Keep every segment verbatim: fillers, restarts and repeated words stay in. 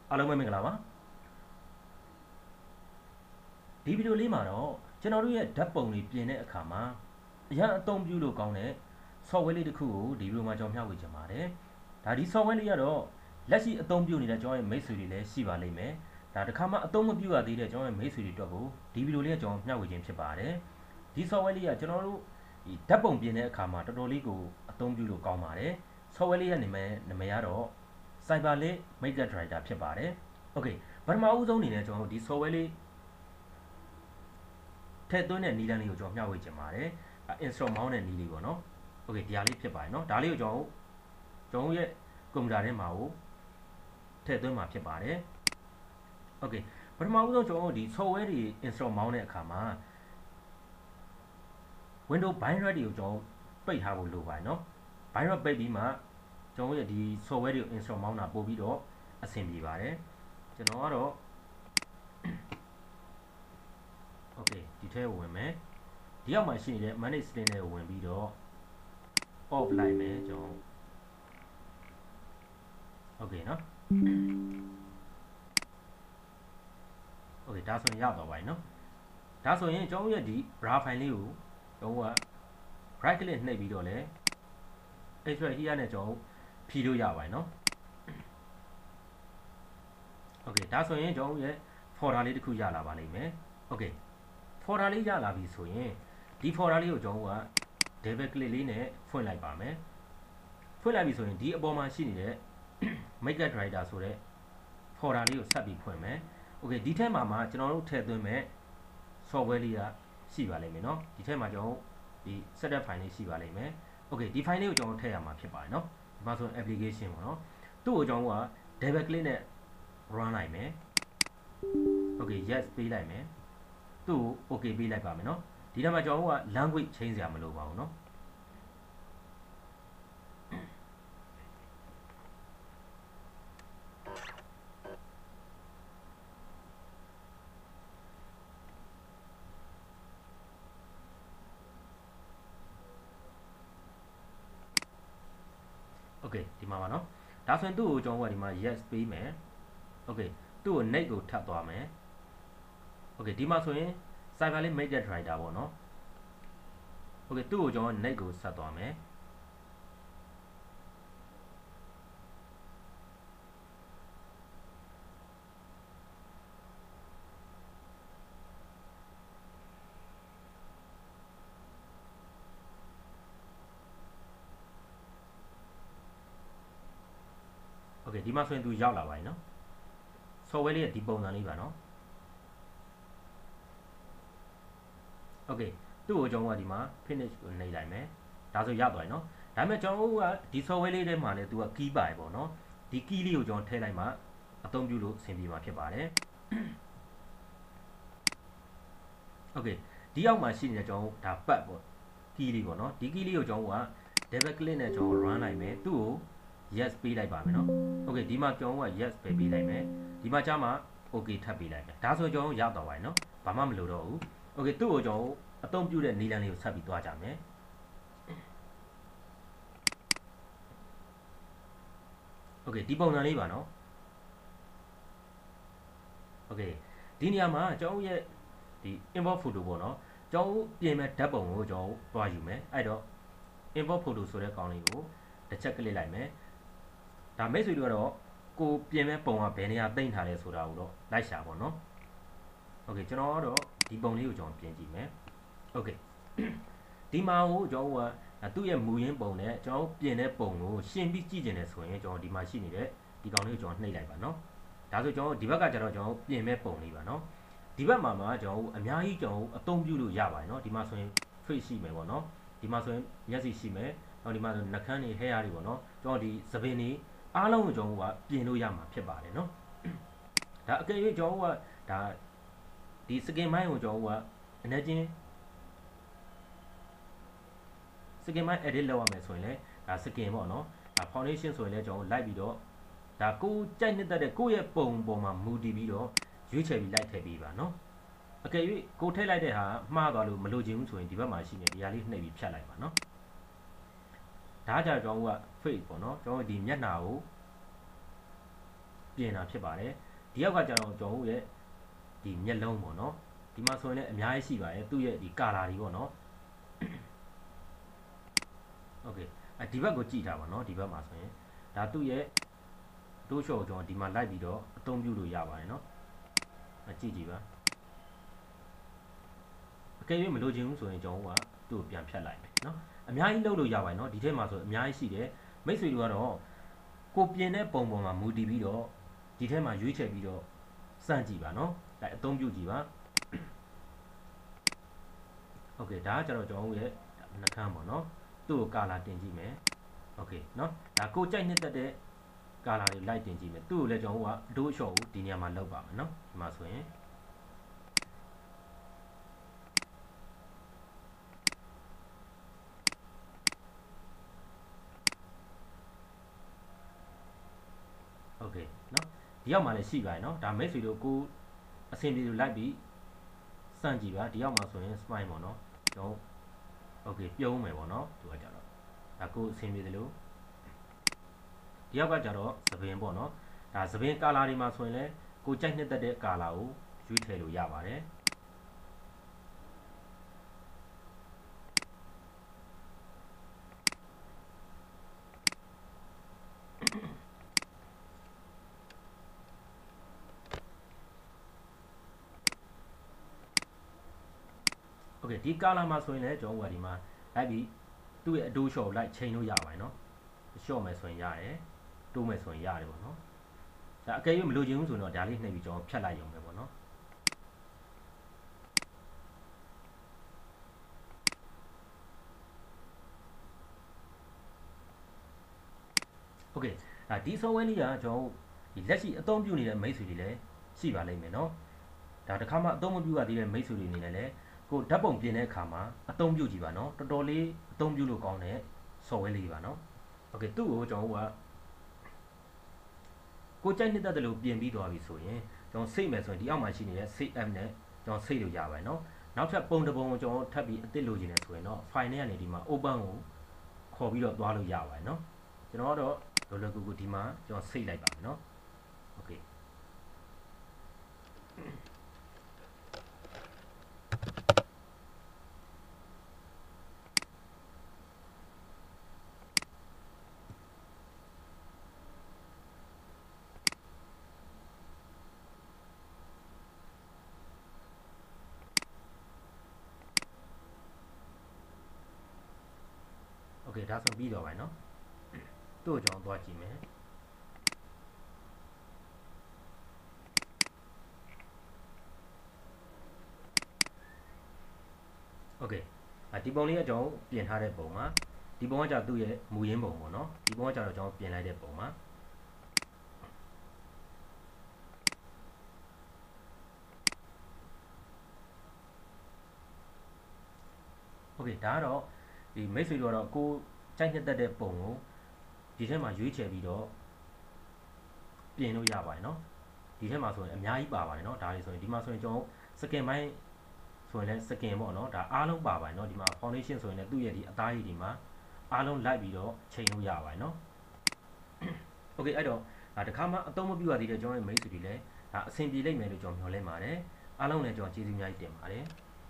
အားလုံးပဲမင်္ဂလာပါဒီဗီဒီယိုလေးမှာတော့ကျွန်တော်တို့ရဲ့ဓာတ်ပုံတွေပြင်တဲ့အခါမှာအရင်အသုံးပြုလို့ကောင်းတဲ့ software လေးတစ်ခုကိုဒီဗီဒီယိုမှာကျွန်တော်မျှဝေချင်ပါတယ်ဒါဒီ software လေးကတော့လက်ရှိအသုံးပြုနေတဲ့ကျွန်တော်ရဲ့မိတ်ဆွေတွေလည်းရှိပါလိမ့်မယ်ဒါတစ်ခါမှအသုံးမပြုရသေးတဲ့ကျွန်တော်ရဲ့မိတ်ဆွေတွေအတွက်ကိုဒီဗီဒီယိုလေးကကျွန်တော်မျှဝေခြင်းဖြစ်ပါတယ်ဒီ software လေးကကျွန်တော်တို့ဒီဓာတ်ပုံပြင်တဲ့အခါမှာတော်တော်လေးကိုအသုံးပြုလို့ကောင်းပါတယ် software လေးရဲ့နာမည်နာမည်ကတော့ Cyberlit MetaWriter ဖြစ်ပါတယ် Okay ပထမဦးဆုံးအနေနဲ့ကျွန်တော်တို့ဒီ software လေးထည့်သွင်းတဲ့နည်းလမ်းလေးကိုကျွန်တော်မျှဝေချင်ပါတယ် install mount တဲ့နည်းလေးပေါ့နော် Okay ဒီဟာလေးဖြစ်ပါတယ်เนาะဒါလေးကိုကျွန်တော်ကျွန်တော်ရဲ့ကွန်ပျူတာထဲမှာကိုထည့်သွင်းမှာဖြစ်ပါတယ် Okay ပထမဦးဆုံးကျွန်တော်ဒီ software တွေ install mount တဲ့အခါမှာ Windows binary တွေကိုကျွန်တော်ပိတ်ထားဖို့လိုပါတယ်เนาะ binary ပိတ်ပြီးမှကျွန်တော်ရဲ့ဒီ software တွေကို install mount တာပို့ပြီးတော့အဆင်ပြေပါတယ်ကျွန်တော်ကတော့ Okay ဒီထဲကိုဝင်မယ်ဒီအောက်မှာရှိနေတဲ့ manage setting တွေကိုဝင်ပြီးတော့ off လိုက်မယ်ကျွန်တော် Okay เนาะ Okay ဒါဆိုရင်ရတော့ပါပြီเนาะဒါဆိုရင်ကျွန်တော်ရဲ့ဒီ raw file လေးကိုကျွန်တော်က right click နှိပ်ပြီးတော့လဲ extract here နဲ့ကျွန်တော်ဖြီးလို့ရပါတယ်เนาะ Okay ဒါဆိုရင်ကျွန်တော်ရဲ့ folder လေးတစ်ခုရလာပါလိမ့်မယ် Okay folder လေးရလာပြီဆိုရင်ဒီ folder လေးကိုကျွန်တော်က double click လေးနဲ့ဖွင့်လိုက်ပါမယ်ဖွင့်လိုက်ပြီဆိုရင်ဒီအပေါ်မှာရှိနေတဲ့ MetaWriter ဆိုတဲ့ folder လေးကိုဆက်ပြီးဖွင့်မယ် Okay ဒီထဲမှာမှာကျွန်တော်တို့ထည့်သွင်းမဲ့ software လေးကရှိပါလိမ့်မယ်เนาะဒီထဲမှာကျွန်တော်ဒီ setup file လေးရှိပါလိမ့်မယ် Okay ဒီ file လေးကိုကျွန်တော်ထည့်ရမှာဖြစ်ပါတယ်เนาะဒီမှာဆို application ပေါ့เนาะသူ့ကိုကျွန်တော်က double click နဲ့ run လိုက်မယ် Okay yes ပေးလိုက်မယ်သူ့ကို okay ပေးလိုက်ပါမယ်เนาะဒီထဲမှာကျွန်တော်က language change စရာမလိုပါဘူးเนาะOkay ဒီမှာပါเนาะဒါဆိုရင်သူ့ကိုကျွန်တော်ကဒီမှာ yes ပေးမယ် Okay သူ့ကို next ကိုထပ်သွားမယ် Okay ဒီမှာဆိုရင် Cyberlit MetaWriter ပေါ့เนาะ Okay သူ့ကိုကျွန်တော် next ကိုဆက်သွားမယ် Okay ဒီမှာဆိုရင်သူရောက်လာပါပြီเนาะ software လေးရဲ့ဒီပုံစံလေးပါเนาะ Okay သူ့ကိုကျွန်တော်ကဒီမှာ finish ကိုနှိပ်လိုက်မယ်ဒါဆိုရသွားပြီเนาะဒါပေမဲ့ကျွန်တော်ကဒီ software လေးထဲမှာလည်းသူက key ပါတယ်ပေါ့เนาะဒီ key လေးကိုကျွန်တော်ထည့်လိုက်မှအသုံးပြုလို့အဆင်ပြေမှာဖြစ်ပါတယ် Okay ဒီအောက်မှာရှိနေတဲ့ကျွန်တော်ဒါပတ်ပေါ့ key လေးပေါ့เนาะဒီ key လေးကိုကျွန်တော်က double click နဲ့ကျွန်တော် run လိုက်မယ်သူ့ကို yes ပေးလိုက်ပါမယ်เนาะ Okay ဒီမှာကျွန်တော်က yes ပဲပေးလိုက်မယ်ဒီမှာကျမှ okay ထပ်ပေးလိုက်မယ်ဒါဆိုကျွန်တော်ရတော့ပါပြီเนาะဘာမှမလိုတော့ဘူး Okay သူ့ကိုကျွန်တော်အသုံးပြုတဲ့နည်းလမ်းလေးကိုဆက်ပြီးသွားကြမယ် Okay ဒီပုံစံလေးပါเนาะ Okay ဒီနေရာမှာကျွန်တော်ရဲ့ဒီ import photo ပေါ့เนาะကျွန်တော်ပြင်မဲ့ဓာတ်ပုံကိုကျွန်တော်တွားယူမယ်အဲ့တော့ import photo ဆိုတဲ့ကောင်လေးကိုတစ်ချက်ကလစ်လိုက်မယ်ဒါမိတ်ဆွေတို့ကတော့ကိုပြင်မဲ့ပုံကဘယ်နေရာသိမ်းထားလဲဆိုတာကိုတော့လိုက်ရှာပေါ့เนาะ Okay ကျွန်တော်ကတော့ဒီပုံလေးကိုကျွန်တော်ပြင်ကြည့်မယ် Okay ဒီမှာကိုကျွန်တော်ကသူ့ရဲ့မူရင်းပုံနဲ့ကျွန်တော်ပြင်တဲ့ပုံကိုရှင်းပြီးကြည့်ကျင်တယ်ဆိုရင်ကျွန်တော်ဒီမှာရှိနေတဲ့ဒီကောင်လေးကိုကျွန်တော်နှိပ်လိုက်ပါเนาะဒါဆိုကျွန်တော်ဒီဘက်ကကျတော့ကျွန်တော်ပြင်မဲ့ပုံလေးပါเนาะဒီဘက်မှာမှာကျွန်တော်အများကြီးကျွန်တော်အသုံးပြုလို့ရပါတယ်เนาะဒီမှာဆိုရင် face ရှိမယ်ပေါ့เนาะဒီမှာဆိုရင်မျက်စိရှိမယ်နောက်ဒီမှာဆိုနှာခမ်းတွေ hair တွေပေါ့เนาะကျွန်တော်ဒီသပင်တွေအားလုံးကိုကျွန်တော်ကပြင်လို့ရမှာဖြစ်ပါတယ်เนาะဒါအကယ်၍ကျွန်တော်ကဒါဒီ skin မိုင်းကိုကျွန်တော်ကအနည်းချင်း skin မိုင်း edit လုပ်ရမယ်ဆိုရင်လည်းဒါ skin ပေါ့เนาะဒါ foundation ဆိုရင်လည်းကျွန်တော်လိုက်ပြီးတော့ဒါကိုကြိုက်နှစ်သက်တဲ့ကိုယ့်ရဲ့ပုံပေါ်မှာမူတည်ပြီးတော့ရွေးချယ်ပြီးလိုက်ထည့်ပေးပါเนาะအကယ်၍ကိုထည့်လိုက်တဲ့ဟာမှားသွားလို့မလိုချင်ဘူးဆိုရင်ဒီဘက်မှာရှိနေဒီဟာလေးနှိပ်ပြီးဖြတ်လိုက်ပါเนาะဒါကြတော့ကျွန်တော်က face ပေါ့เนาะကျွန်တော်ဒီမျက်နှာကိုပြင်တာဖြစ်ပါတယ်ဒီရောက်ကကျတော့ကျွန်တော်တို့ရဲ့ဒီမျက်လုံးပေါ့နော်ဒီမှာဆိုရင်လည်းအများကြီးရှိပါတယ်သူ့ရဲ့ဒီကာလာတွေပေါ့နော်โอเคအဲဒီဘက်ကိုကြည့်ထားပါနော်ဒီဘက်မှာဆိုရင်ဒါသူ့ရဲ့တိုးချော်ကျွန်တော်ဒီမှာလိုက်ပြီးတော့အသုံးပြုလို့ရပါတယ်နော်အကြည့်ကြည့်ပါအကယ်၍မလိုချင်ဘူးဆိုရင်ကျွန်တော်ကသူ့ကိုပြန်ဖြတ်လိုက်မယ်နော်အများကြီးလုပ်လို့ရပါတယ်နော်ဒီထဲမှာဆိုအများကြီးရှိတယ်မိတ်ဆွေတို့ကတော့ကိုပြင်တဲ့ပုံပေါ်မှာမူတည်ပြီးတော့ဒီထဲမှာရွေးချယ်ပြီးတော့စမ်းကြည့်ပါနော်ဒါအသုံးပြုကြည့်ပါโอเคဒါကကျတော့ကျွန်တော်ရဲ့နှကန်းပေါ့နော်သူ့ကိုကာလာတင်ကြည့်မယ်โอเคเนาะဒါကိုကြိုက်နှစ်သက်တဲ့ကာလာတွေလိုက်တင်ကြည့်မယ်သူ့ကိုလည်းကျွန်တော်ကအဒိုးရှော့ကိုဒီနေရာမှာလောက်ပါမယ်เนาะဒီမှာဆိုရင်โอเคเนาะဒီရောက်မှာလည်းရှိပါတယ်เนาะဒါမိတ်ဆွေတို့ကိုအဆင်ပြေလို့လိုက်ပြီးစမ်းကြည့်ပါဒီရောက်မှာဆိုရင် smile ပေါ့เนาะကျွန်တော်โอเคပြုံးမယ်ပေါ့เนาะသူကကြတော့ဒါကိုအဆင်ပြေတယ်လို့ဒီရောက်ကကြတော့သပင်ပေါ့နော်ဒါသပင်ကာလာတွေမှာဆိုရင်လည်းကိုကြိုက်နှစ်သက်တဲ့ကာလာကိုရွေးထည့်လို့ရပါတယ်โอเคဒီကာလာမှာဆိုရင်လည်းကျွန်တော်ကဒီမှာလိုက်ပြီးသူ့ရဲ့အဒိုးရှော့လိုက်ချိန်လို့ရပါတယ်နော်ရှော့မယ်ဆိုရင်ရတယ်တိုးမယ်ဆိုရင်ရတယ်ပေါ့နော်ဒါအကယ်၍မလိုချင်ဘူးဆိုတော့ဒါလေးနှိပ်ပြီးကျွန်တော်ဖြတ်လိုက်ရုံပဲပေါ့နော်โอเคဒါဒီ software လေးကကျွန်တော်ဒီလက်ရှိအသုံးပြုနေတဲ့မိတ်ဆွေတွေလည်းရှိပါလိမ့်မယ်နော်ဒါတစ်ခါမှအသုံးမပြုရသေးတဲ့မိတ်ဆွေတွေအနေနဲ့လည်းကိုဓာတ်ပုံပြင်တဲ့အခါမှာအသုံးပြုကြည့်ပါနော်တော်တော်လေးအသုံးပြုလို့ကောင်းတဲ့ software လေးပါနော်โอเคသူ့ကိုကျွန်တော်ကကိုကြိုက်နှစ်သက်တယ်လို့ပြင်ပြီးသွားပြီဆိုရင်ကျွန်တော်စိတ်မယ်ဆိုရင်ဒီအောက်မှာရှိနေတဲ့ save app နဲ့ကျွန်တော်စိတ်လို့ရပါတယ်เนาะနောက်ထပ်ပုံတစ်ပုံကိုကျွန်တော်ထပ်ပြီးအသစ်လိုချင်တယ်ဆိုရင်တော့ file နဲ့ကနေဒီမှာ open ကိုခေါ်ပြီးတော့သွားလို့ရပါတယ်เนาะကျွန်တော်ကတော့လောလောကူကူဒီမှာကျွန်တော်စိတ်လိုက်ပါမယ်เนาะโอเคโอเคဒါဆိုပြီးတော့ပါเนาะသူ့ကိုကျွန်တော်သွားကြည့်မယ်โอเคဒီပုံလေးကကျွန်တော်ပြင်ထားတဲ့ပုံမှာဒီပုံကကြာသူ့ရဲ့မူရင်းပုံပေါ့เนาะဒီပုံကကြာတော့ကျွန်တော်ပြင်လိုက်တဲ့ပုံမှာโอเคဒါကတော့ဒီမိတ်ဆွေတို့ကတော့ကိုကြိုက်နှစ်သက်တဲ့ပုံကိုဒီထဲမှာရွေးချယ်ပြီးတော့ပြင်လို့ရပါတယ်เนาะဒီထဲမှာဆိုရင်အများကြီးပါပါတယ်เนาะဒါလေးဆိုရင်ဒီမှာဆိုရင်ကျွန်တော်စကင်ပိုင်းဆိုရင်လည်းစကင်ပေါ့เนาะဒါအားလုံးပါပါတယ်เนาะဒီမှာ foundation ဆိုရင်လည်းသူ့ရဲ့ဒီအသားရည်ဒီမှာအားလုံးလိုက်ပြီးတော့ချိန်လို့ရပါတယ်เนาะโอเคအဲ့တော့ဒါတခါမှအသုံးမပြုရသေးတဲ့ကျွန်တော်ရဲ့မိတ်ဆွေတွေလည်းဒါအဆင်ပြေလိမ့်မယ်လို့ကျွန်တော်မျှော်လင့်ပါတယ်အားလုံးလည်းကျွန်တော်ကျေးဇူးအများကြီးတင်ပါတယ်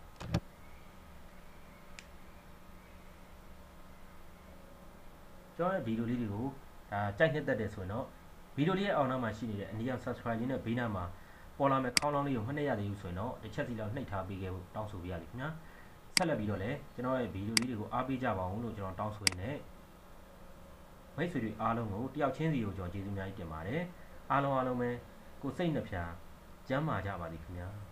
ကျွန်တော်ရဲ့ဗီဒီယိုလေးတွေကိုဒါကြိုက်နှစ်သက်တယ်ဆိုရင်တော့ဗီဒီယိုလေးရဲ့အောက်နားမှာရှိနေတဲ့အနီးက subscribe လေးနဲ့ဘေးနားမှာပေါ်လာမယ့်ခေါင်းလောင်းလေးကိုမှတ်နေရသေးဘူးဆိုရင်တော့တစ်ချက်စီလောက်နှိပ်ထားပေးခဲ့ဖို့တောင်းဆိုပေးရလိမ့်ခင်ဗျာဆက်လက်ပြီးတော့လည်းကျွန်တော်ရဲ့ဗီဒီယိုလေးတွေကိုအားပေးကြပါအောင်လို့ကျွန်တော်တောင်းဆိုရင်းနဲ့မိတ်ဆွေတွေအားလုံးကိုတယောက်ချင်းစီကိုကျွန်တော်ကျေးဇူးများကြီးတင်ပါတယ်အားလုံးအားလုံးပဲကိုစိတ်နှပြကျန်းမာကြပါလိမ့်ခင်ဗျာ